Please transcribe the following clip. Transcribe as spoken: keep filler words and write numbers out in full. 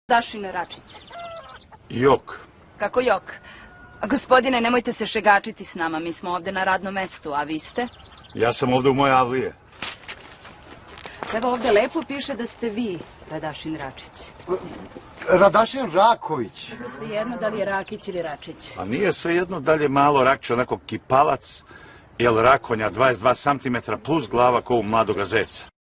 Dašin Račić. Jok. Kako jok? A gospodine, nemojte se šegačiti s nama, mi smo ovde na radnom mestu, a vi ste? Ja sam ovde u moje avlije. Evo ovde lepo piše da ste vi, Radašin Račić. Radašin Raković. To sve jedno da li je Rakić ili Račić. A nije sve jedno da li je malo rakče, onako kipalac, jel rakonja dvadeset dva santimetra plus glava kao u mladoga zeca.